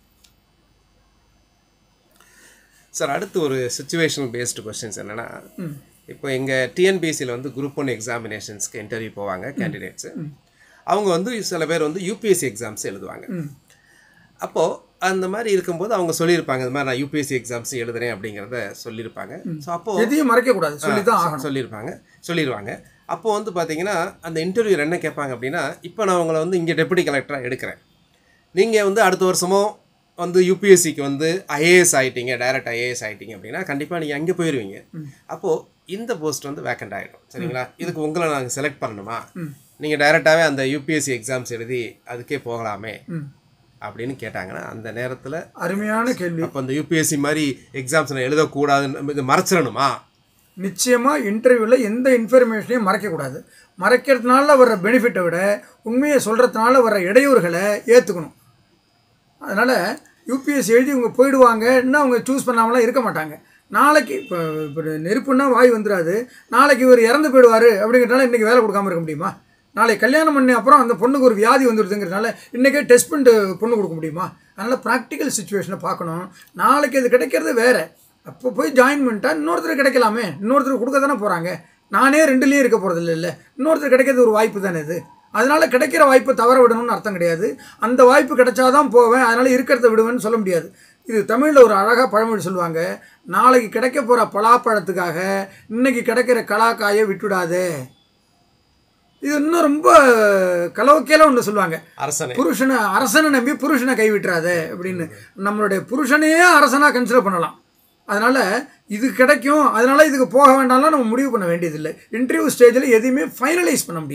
[SPEAKER 1] சார், அடுத்து ஒரு சுச்சுவேஷனல் பேஸ்டு கொஸ்டின்ஸ் என்னென்னா, இப்போ எங்கள் டிஎன்பிஎஸ்சியில் வந்து குரூப் ஒன் எக்ஸாமினேஷன்ஸ்க்கு இன்டர்வியூ போவாங்க கேண்டிடேட்ஸு. அவங்க வந்து சில பேர் வந்து யூபிஎஸ்சி எக்ஸாம்ஸ் எழுதுவாங்க. அப்போது அந்த மாதிரி இருக்கும்போது அவங்க சொல்லியிருப்பாங்க, இந்த மாதிரி நான் யூபிஎஸ்சி எக்ஸாம்ஸ் எழுதுறேன் அப்படிங்கிறத சொல்லியிருப்பாங்க. ஸோ அப்போது
[SPEAKER 2] எதையும் மறைக்கக்கூடாது, சொல்லி தான்
[SPEAKER 1] சொல்லியிருப்பாங்க சொல்லிடுவாங்க அப்போது வந்து பார்த்தீங்கன்னா அந்த இன்டர்வியூ என்ன கேட்பாங்க அப்படின்னா, இப்போ நான் உங்களை வந்து இங்கே டெப்யூட்டி கலெக்டராக எடுக்கிறேன், நீங்கள் வந்து அடுத்த வருஷமும் வந்து யூபிஎஸ்சிக்கு வந்து ஐஏஎஸ் ஆகிட்டீங்க, டைரக்ட் ஐஏஎஸ் ஆகிட்டீங்க அப்படின்னா கண்டிப்பாக நீங்கள் அங்கே போயிடுவீங்க. அப்போது இந்த போஸ்ட் வந்து வேக்கண்ட் ஆகிடும், சரிங்களா? இதுக்கு உங்களை நாங்கள் செலக்ட் பண்ணணுமா, நீங்கள் டைரெக்டாகவே அந்த யூபிஎஸ்சி எக்ஸாம்ஸ் எழுதி அதுக்கே போகலாமே அப்படின்னு கேட்டாங்கன்னா, அந்த நேரத்தில்
[SPEAKER 2] அருமையான கேள்வி.
[SPEAKER 1] அப்போ அந்த யூபிஎஸ்சி மாதிரி எக்ஸாம்ஸ் நான் எழுதக்கூடாதுன்னு இது மறைச்சிடணுமா?
[SPEAKER 2] நிச்சயமாக இன்டர்வியூவில் எந்த இன்ஃபர்மேஷனையும் மறைக்கக்கூடாது. மறைக்கிறதுனால வர்ற பெனிஃபிட்டை விட உண்மையை சொல்கிறதுனால வர்ற இடையூறுகளை ஏற்றுக்கணும். அதனால் யூபிஎஸ்சி எழுதி இவங்க போயிடுவாங்க, இன்னும் அவங்க சூஸ் பண்ணாமலாம் இருக்க மாட்டாங்க. நாளைக்கு இப்போ இப்போ நெருப்புன்னா வாய் வந்துடாது, நாளைக்கு இவர் இறந்து போயிடுவார் அப்படிங்கிறதுனால இன்றைக்கி வேலை கொடுக்காமல் இருக்க முடியுமா? நாளை கல்யாணம் பண்ணி அப்புறம் அந்த பொண்ணுக்கு ஒரு வியாதி வந்துடுதுங்கிறதுனால இன்றைக்கே டெஸ்ட் பண்ணிட்டு பொண்ணு கொடுக்க முடியுமா? அதனால் ப்ராக்டிக்கல் சுச்சுவேஷனை பார்க்கணும். நாளைக்கு இது கிடைக்கிறது வேறு, அப்போ போய் ஜாயின் பண்ணிட்டா இன்னொருத்தர் கிடைக்கலாமே, இன்னொருத்தர் கொடுக்க தானே போகிறாங்க. நானே ரெண்டுலேயும் இருக்க போகிறது இல்லை இல்லை இன்னொருத்தர் கிடைக்கிறது ஒரு வாய்ப்பு தானே இது. அதனால் கிடைக்கிற வாய்ப்பை தவற விடணும்னு அர்த்தம் கிடையாது. அந்த வாய்ப்பு கிடைச்சாதான் போவேன், அதனால் இருக்கிறத விடுவேன்னு சொல்ல முடியாது. இது தமிழில் ஒரு அழகாக பழமொழி சொல்லுவாங்க, நாளைக்கு கிடைக்க போகிற பலாப்பழத்துக்காக இன்றைக்கி கிடைக்கிற கலாக்காயை விட்டுடாதே. இது இன்னும் ரொம்ப கலோக்கியெல்லாம் ஒன்று சொல்லுவாங்க,
[SPEAKER 1] அரசனை
[SPEAKER 2] புருஷனை அரசனை நம்பி புருஷனை கைவிட்டுறாத அப்படின்னு. நம்மளுடைய புருஷனையே அரசனாக கன்சிடர் பண்ணலாம். அதனால் இது கிடைக்கும், அதனால் இதுக்கு போக வேண்டாம்லாம் நம்ம முடிவு பண்ண வேண்டியதில்லை. இன்டர்வியூ ஸ்டேஜில் எதையுமே ஃபைனலைஸ் பண்ண முடியாது.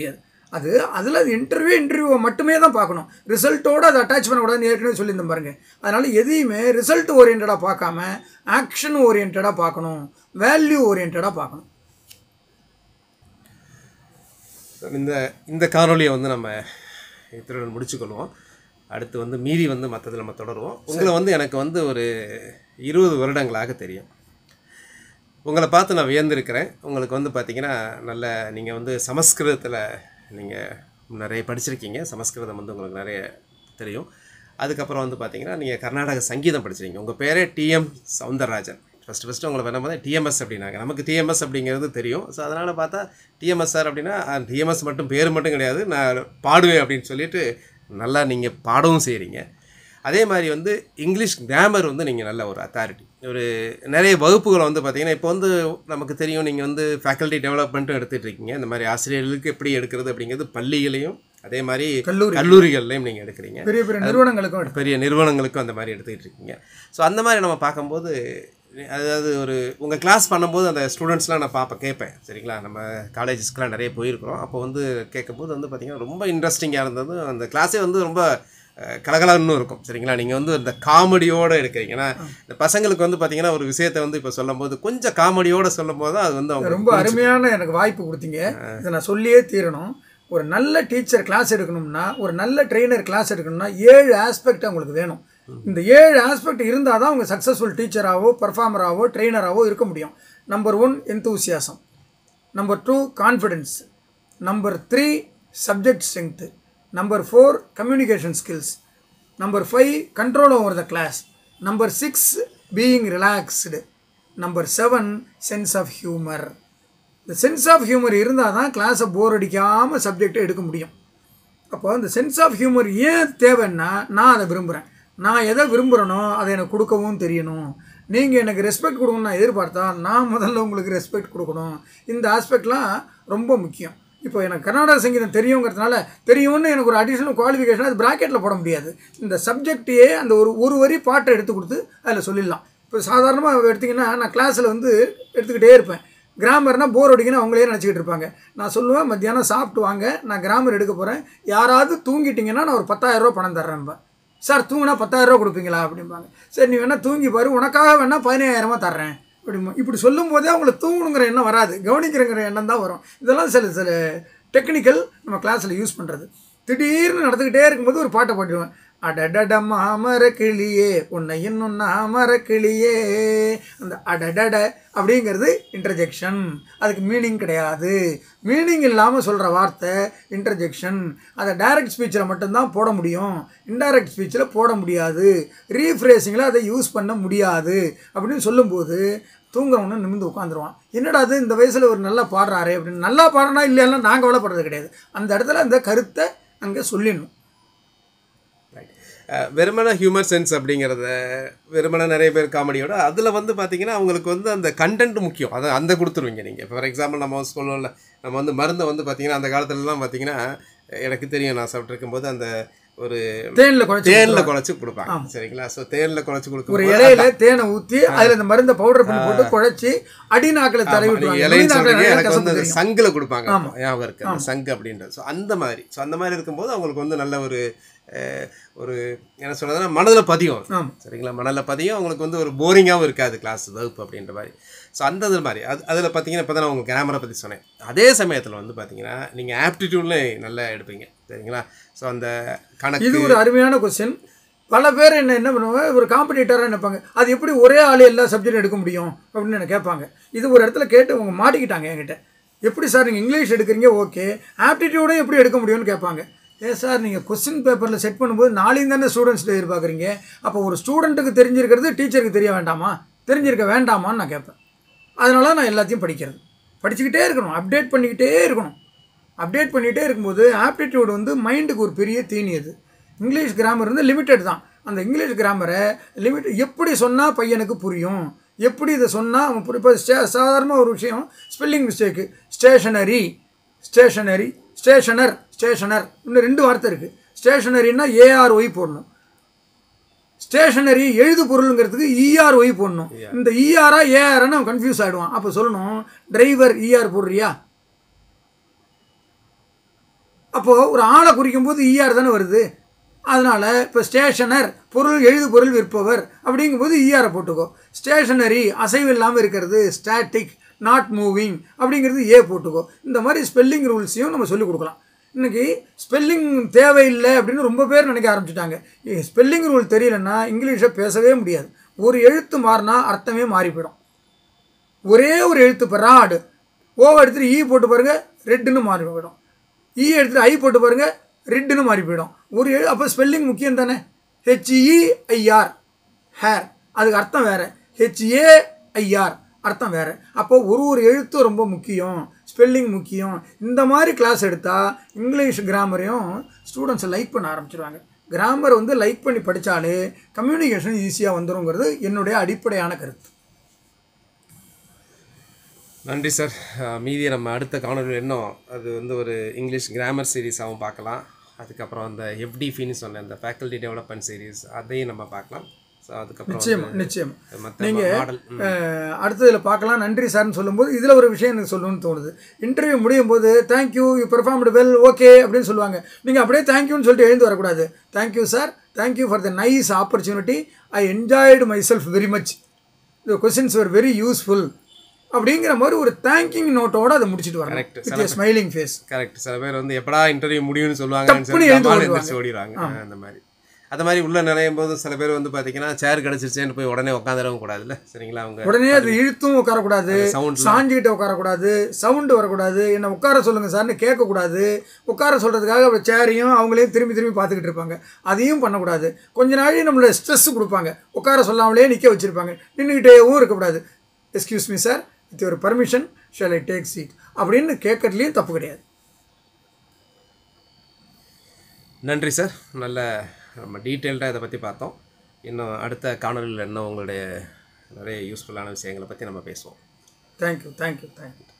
[SPEAKER 2] அது அதில் இன்டர்வியூ இன்டர்வியூவை மட்டுமே தான் பார்க்கணும், ரிசல்ட்டோடு அதை அட்டாச் பண்ணக்கூடாதுன்னு ஏற்கனவே சொல்லியிருந்தேன் பாருங்கள். அதனால் எதையுமே ரிசல்ட் ஓரியன்டாக பார்க்காம ஆக்ஷன் ஓரியன்டாக பார்க்கணும், வேல்யூ ஓரியன்டாக பார்க்கணும்.
[SPEAKER 1] இந்த இந்த காணொலியை வந்து நம்ம இத்துடன் முடிச்சுக்கொள்வோம். அடுத்து வந்து மீதி வந்து மற்றதில் நம்ம தொடருவோம். உங்களை வந்து எனக்கு வந்து ஒரு இருபது வருடங்களாக தெரியும். உங்களை பார்த்து நான் வியந்திருக்கிறேன். உங்களுக்கு வந்து பார்த்திங்கன்னா நல்ல நீங்கள் வந்து சமஸ்கிருதத்தில் நீங்கள் நிறைய படிச்சிருக்கீங்க, சமஸ்கிருதம் வந்து உங்களுக்கு நிறைய தெரியும். அதுக்கப்புறம் வந்து பார்த்திங்கன்னா நீங்கள் கர்நாடக சங்கீதம் படிச்சிருக்கீங்க. உங்கள் பேரே டிஎம் சவுந்தரராஜன். ஃபஸ்ட்டு ஃபஸ்ட்டு உங்களை வேணும்போது டிஎம்எஸ் அப்படின்னாங்க. நமக்கு டிஎம்எஸ் அப்படிங்கிறது தெரியும். ஸோ அதனால் பார்த்தா டிஎம்எஸ் சார் அப்படின்னா டிஎம்எஸ் மட்டும் பேர் மட்டும் கிடையாது, நான் பாடுவேன் அப்படின்னு சொல்லிட்டு நல்லா நீங்கள் பாடவும் செய்கிறீங்க. அதே மாதிரி வந்து இங்கிலீஷ் கிராமர் வந்து நீங்கள் நல்ல ஒரு அத்தாரிட்டி. ஒரு நிறைய வகுப்புகளை வந்து பார்த்திங்கன்னா இப்போ வந்து நமக்கு தெரியும், நீங்கள் வந்து ஃபேக்கல்ட்டி டெவலப்மெண்ட்டும் எடுத்துகிட்டு இருக்கீங்க. இந்த மாதிரி ஆசிரியர்களுக்கு எப்படி எடுக்கிறது அப்படிங்கிறது பள்ளிகளையும் அதே மாதிரி
[SPEAKER 2] கல்லூரி
[SPEAKER 1] கல்லூரிகள்லையும் நீங்கள் எடுக்கிறீங்க.
[SPEAKER 2] பெரிய பெரிய நிறுவனங்களுக்கும்
[SPEAKER 1] பெரிய நிறுவனங்களுக்கும் அந்த மாதிரி எடுத்துக்கிட்டு இருக்கீங்க. ஸோ அந்த மாதிரி நம்ம பார்க்கும்போது, அதாவது ஒரு உங்கள் கிளாஸ் பண்ணும்போது அந்த ஸ்டூடெண்ட்ஸ்லாம் நான் பார்ப்பேன், கேட்பேன். சரிங்களா, நம்ம காலேஜஸ்க்கெலாம் நிறைய போயிருக்கிறோம். அப்போ வந்து கேட்கும்போது வந்து பார்த்திங்கன்னா ரொம்ப இன்ட்ரெஸ்டிங்காக இருந்தது. அந்த கிளாஸே வந்து ரொம்ப கலகலன்னு இருக்கும். சரிங்களா, நீங்கள் வந்து இந்த காமெடியோடு எடுக்கிறீங்க. ஏன்னா இந்த பசங்களுக்கு வந்து பார்த்திங்கன்னா ஒரு விஷயத்தை வந்து இப்போ சொல்லும் போது கொஞ்சம் காமெடியோடு சொல்லும் போது தான் அது வந்து அவங்க
[SPEAKER 2] ரொம்ப அருமையான எனக்கு வாய்ப்பு கொடுத்தீங்க. இதை நான் சொல்லியே தீரணும். ஒரு நல்ல டீச்சர் கிளாஸ் எடுக்கணும்னா, ஒரு நல்ல ட்ரெயினர் கிளாஸ் எடுக்கணும்னா ஏழு ஆஸ்பெக்ட் அவங்களுக்கு வேணும். இந்த ஏழு ஆஸ்பெக்ட் இருந்தால் தான் அவங்க சக்ஸஸ்ஃபுல் டீச்சராகவோ பர்ஃபார்மராகவோ ட்ரெயினராகவோ இருக்க முடியும். Number one enthusiasm, number two confidence, number three subject strength, number four communication skills, number five control over the class, number six being relaxed, number seven sense of humour. இந்த sense of humour இருந்தால் தான் கிளாஸை போர் அடிக்காமல் சப்ஜெக்டை எடுக்க முடியும். அப்போ இந்த சென்ஸ் ஆஃப் ஹியூமர் ஏன் தேவைன்னா, நான் அதை விரும்புகிறேன். நான் எதை விரும்புகிறேனோ அதை எனக்கு கொடுக்கவும் தெரியணும். நீங்கள் எனக்கு ரெஸ்பெக்ட் கொடுக்கணும்னு நான் எதிர்பார்த்தா நான் முதல்ல உங்களுக்கு ரெஸ்பெக்ட் கொடுக்கணும். இந்த ஆஸ்பெக்ட்லாம் ரொம்ப முக்கியம். இப்போ எனக்கு கர்நாடக சங்கீதம் தெரியுங்கிறதுனால தெரியும்னு எனக்கு ஒரு அடிஷ்னல் குவாலிஃபிகேஷன் அது ப்ராக்கெட்டில் போட முடியாது. இந்த சப்ஜெக்டையே அந்த ஒரு ஒரு வரி பாட்டை எடுத்து கொடுத்து அதில் சொல்லிடலாம். இப்போ சாதாரணமாக எடுத்திங்கன்னா நான் கிளாஸில் வந்து எடுத்துக்கிட்டே இருப்பேன். கிராமர்னால் போர் அடிக்குன்னு அவங்களே நினச்சிக்கிட்டு இருப்பாங்க. நான் சொல்லுவேன், மத்தியானம் சாப்பிட்டு வாங்க, நான் கிராமர் எடுக்க போகிறேன், யாராவது தூங்கிட்டிங்கன்னா நான் ஒரு பத்தாயிரரூபா பணம் தர்றேன்பேன். சார் தூங்கினா பத்தாயிரரூபா கொடுப்பீங்களா அப்படிம்பாங்க. சரி நீ வேணால் தூங்கி பாரு, உனக்காக வேணால் பதினாயிரமா தர்றேன் அப்படிமா. இப்படி சொல்லும் போதே அவங்களுக்கு தூங்கணுங்கிற எண்ணம் வராது, கவனிக்கிறங்கிற எண்ணம் தான் வரும். இதெல்லாம் சில சில டெக்னிக்கல் நம்ம கிளாஸில் யூஸ் பண்ணுறது. திடீர்னு நடந்துக்கிட்டே இருக்கும்போது ஒரு பாட்டை பாடிடுவேன். அடடடம் அமர கிளியே உன்னை இன்னும் அமர கிளியே. அந்த அடடட அப்படிங்கிறது இன்டர்ஜெக்ஷன், அதுக்கு மீனிங் கிடையாது. மீனிங் இல்லாமல் சொல்கிற வார்த்தை இன்டர்ஜெக்ஷன். அதை டைரக்ட் ஸ்பீச்சில் மட்டும்தான் போட முடியும், இன்டைரக்ட் ஸ்பீச்சில் போட முடியாது, ரீஃப்ரேசிங்கில் அதை யூஸ் பண்ண முடியாது அப்படின்னு சொல்லும்போது தூங்குறவனு நிமிர்ந்து உட்காந்துருவான். என்னடா அது இந்த வயசில் ஒரு நல்லா பாடுறாரு அப்படின்னு. நல்லா பாடுறனா இல்லையெல்லாம் நான் கவலைப்படுறது கிடையாது. அந்த இடத்துல அந்த கருத்தை அங்கே சொல்லிடணும்.
[SPEAKER 1] வெறுமன ஹியூமர் சென்ஸ் அப்படிங்கிறத வெறுமன நிறைய பேர் காமெடியோட அதில் வந்து பார்த்திங்கன்னா அவங்களுக்கு வந்து அந்த கண்டென்ட் முக்கியம். அதை அந்த கொடுத்துருவீங்க நீங்கள். ஃபார் எக்ஸாம்பிள் நம்ம சொல்லணும்ல, நம்ம வந்து மருந்தை வந்து பார்த்திங்கன்னா அந்த காலத்துலலாம் பார்த்திங்கன்னா எனக்கு தெரியும், நான் சாப்பிட்ருக்கும் போது அந்த ஒரு
[SPEAKER 2] தேனில் குழச்சி
[SPEAKER 1] தேனில் குழச்சி கொடுப்பாங்க. சரிங்களா, ஸோ தேனில் குழச்சி கொடுக்கும்
[SPEAKER 2] ஒரு இலையில தேனை ஊற்றி அதில் இந்த மருந்தை பவுடர் பண்ணி போட்டு குழச்சி அடிநாக்கில் தடவி விட்டுருவாங்க.
[SPEAKER 1] இலைன்னு சொல்கிறீங்க, எனக்கு வந்து அந்த சங்கில் கொடுப்பாங்க, ஞாபகம் இருக்குது அந்த சங்கு அப்படின்றது. ஸோ அந்த மாதிரி ஸோ அந்த மாதிரி இருக்கும்போது அவங்களுக்கு வந்து நல்ல ஒரு ஒரு என்ன சொல்கிறதுனா மனதில் பதியும். சரிங்களா, மனதில் பதியும். அவங்களுக்கு வந்து ஒரு போரிங்காகவும் இருக்காது கிளாஸ் வகுப்பு அப்படின்ற மாதிரி. ஸோ அந்த இது மாதிரி அது அதில் பார்த்தீங்கன்னா இப்போ தான் நான் உங்கள் கிராமரை பற்றி சொன்னேன். அதே சமயத்தில் வந்து பார்த்தீங்கன்னா நீங்கள் ஆப்டிடியூட்லேயும் நல்லா எடுப்பீங்க. சரிங்களா, ஸோ அந்த கணக்கு
[SPEAKER 2] இது ஒரு அருமையான கொஸ்டின். பல பேர் என்ன என்ன பண்ணுவாங்க, ஒரு காம்படிட்டராக நினைப்பாங்க, அது எப்படி ஒரே ஆள் எல்லா சப்ஜெக்டும் எடுக்க முடியும் அப்படின்னு என்ன கேட்பாங்க. இது ஒரு இடத்துல கேட்டு அவங்க மாட்டிக்கிட்டாங்க என்கிட்ட. எப்படி சார் நீங்கள் இங்கிலீஷ் எடுக்கிறீங்க, ஓகே, ஆப்டிடியூடும் எப்படி எடுக்க முடியும்னு கேட்பாங்க. ஏன் சார் நீங்கள் கொஸ்டின் பேப்பரில் செட் பண்ணும்போது நாளையும் தானே ஸ்டூடெண்ட்ஸ்ட்டு எதிர்பார்க்குறீங்க, அப்போ ஒரு ஸ்டூடெண்ட்டுக்கு தெரிஞ்சிருக்கிறது டீச்சருக்கு தெரிய வேண்டாமா, தெரிஞ்சிருக்க வேண்டாமான்னு நான் கேட்பேன். அதனால நான் எல்லாத்தையும் படிக்கிறது, படிச்சுக்கிட்டே இருக்கணும், அப்டேட் பண்ணிக்கிட்டே இருக்கணும். அப்டேட் பண்ணிகிட்டே இருக்கும்போது ஆப்டிடியூட் வந்து மைண்டுக்கு ஒரு பெரிய தீனி. அது இங்கிலீஷ் கிராமர் வந்து லிமிட்டட் தான். அந்த இங்கிலீஷ் கிராமரை லிமிட் எப்படி சொன்னால் பையனுக்கு புரியும், எப்படி இதை சொன்னால் அவன் புரி. இப்போ ஸ்டே சாதாரணமாக ஒரு விஷயம், spelling mistake, stationery stationery stationer stationer இன்னும் ரெண்டு வார்த்தை இருக்குது. ஸ்டேஷனரின்னா ஏஆர்ஒய் போடணும், ஸ்டேஷனரி எழுது பொருளுங்கிறதுக்கு இஆர்ஒய் போடணும். இந்த இஆரா ஏஆர்னு அவன் கன்ஃபியூஸ் ஆகிடுவான். அப்போ சொல்லணும், டிரைவர் இஆர் போடுறியா, அப்போது ஒரு ஆளை குறிக்கும் போது ஈஆர் தானே வருது. அதனால் இப்போ ஸ்டேஷனர் பொருள் எழுது பொருள் விற்பவர் அப்படிங்கும்போது ஈஆரை போட்டுக்கோ. ஸ்டேஷனரி அசைவு இல்லாமல் இருக்கிறது ஸ்டாட்டிக் நாட் மூவிங் அப்படிங்கிறது ஏ போட்டுக்கோ. இந்த மாதிரி ஸ்பெல்லிங் ரூல்ஸையும் நம்ம சொல்லிக் கொடுக்கலாம். இன்றைக்கி ஸ்பெல்லிங் தேவையில்லை அப்படின்னு ரொம்ப பேர் நினைக்க ஆரம்பிச்சிட்டாங்க. ஸ்பெல்லிங் ரூல் தெரியலன்னா இங்கிலீஷை பேசவே முடியாது. ஒரு எழுத்து மாறினா அர்த்தமே மாறி போயிடும். ஒரே ஒரு எழுத்து இப்போ ராடு ஓவை எடுத்துகிட்டு ஈ போட்டு பாருங்கள் ரெட்டுன்னு மாறி போயிடும். ஈ எடுத்துகிட்டு ஐ போட்டு பாருங்கள் ரெட்டுன்னு மாறி போயிடும். ஒரு எழு அப்போ ஸ்பெல்லிங் முக்கியம் தானே. ஹெச்இஐஆர் ஹேர் அதுக்கு அர்த்தம் வேறு, ஹெச்ஏஐஆர் அர்த்தம் வேறு. அப்போ ஒரு ஒரு எழுத்தும் ரொம்ப முக்கியம், ஸ்பெல்லிங் முக்கியம். இந்த மாதிரி கிளாஸ் எடுத்தால் இங்கிலீஷ் கிராமரையும் ஸ்டூடெண்ட்ஸை லைக் பண்ண ஆரம்பிச்சிடுவாங்க. கிராமரை வந்து லைக் பண்ணி படித்தாலே கம்யூனிகேஷன் ஈஸியாக வந்துடுங்கிறது என்னுடைய அடிப்படையான கருத்து.
[SPEAKER 1] நன்றி சார். மீதியை நம்ம அடுத்த காணொலியில் இன்னும் அது வந்து ஒரு இங்கிலீஷ் கிராமர் சீரீஸாகவும் பார்க்கலாம். அதுக்கப்புறம் அந்த எஃப்டிஃபின்னு சொன்ன அந்த ஃபேக்கல்டி டெவலப்மெண்ட் சீரீஸ் அதையும் நம்ம பார்க்கலாம். ஸோ அதுக்கப்புறம்
[SPEAKER 2] நிச்சயமாக நிச்சயமாக
[SPEAKER 1] மற்ற
[SPEAKER 2] நீங்கள்
[SPEAKER 1] மாடல்
[SPEAKER 2] அடுத்ததில் பார்க்கலாம். நன்றி சார்னு சொல்லும்போது இதில் ஒரு விஷயம் எனக்கு சொல்லணும்னு தோணுது. இன்டர்வியூ முடியும் போது thank you you performed well okay அப்படின்னு சொல்லுவாங்க. நீங்கள் அப்படியே தேங்க்யூன்னு சொல்லிட்டு எழுந்து வரக்கூடாது. Thank you sir, thank you for the nice opportunity, I enjoyed myself very much, the questions were very useful அப்படிங்கிற மாதிரி ஒரு தேங்கிங் நோட்டோட அதை முடிச்சுட்டு வராங்க. With smiling face.
[SPEAKER 1] கரெக்ட். சில பேர் வந்து எப்படா இன்டர்வியூ முடியும்னு சொல்லுவாங்க ஓடிடுறாங்க. அந்த மாதிரி அந்த மாதிரி உள்ள நினையும் போது சில பேர் வந்து பார்த்தீங்கன்னா சேர் கிடச்சிருச்சேன்னு போய் உடனே உட்காந்துடவும் கூடாதுல்ல. சரிங்களா? அவங்க
[SPEAKER 2] உடனே அது இழுத்தும் உட்காரக்கூடாது, சாஞ்சிக்கிட்ட உட்காரக்கூடாது, சவுண்டு வரக்கூடாது, என்ன உட்கார சொல்லுங்கள் சார்னு கேட்கக்கூடாது. உட்கார சொல்கிறதுக்காக அப்படி சேரையும் அவங்களையும் திரும்பி திரும்பி பார்த்துக்கிட்டு இருப்பாங்க. அதையும் பண்ணக்கூடாது. கொஞ்ச நாளைக்கு நம்மளை ஸ்ட்ரெஸ் கொடுப்பாங்க. உட்கார சொல்லாமலே நிற்க வச்சுருப்பாங்க. நின்றுக்கிட்டேவும் இருக்கக்கூடாது. Excuse me sir, with your permission shall I take seat அப்படின்னு கேட்கறதுலேயும் தப்பு கிடையாது.
[SPEAKER 1] நன்றி சார். நல்ல நம்ம டீட்டெயில்டாக இதை பற்றி பார்த்தோம். இன்னும் அடுத்த காணொலியில் இன்னும் உங்களுடைய நிறைய யூஸ்ஃபுல்லான விஷயங்களை பற்றி நம்ம பேசுவோம்.
[SPEAKER 2] Thank you thank you thank you.